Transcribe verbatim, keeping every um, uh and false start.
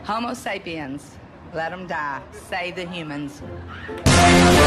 Homo sapiens, let them die. Save the humans.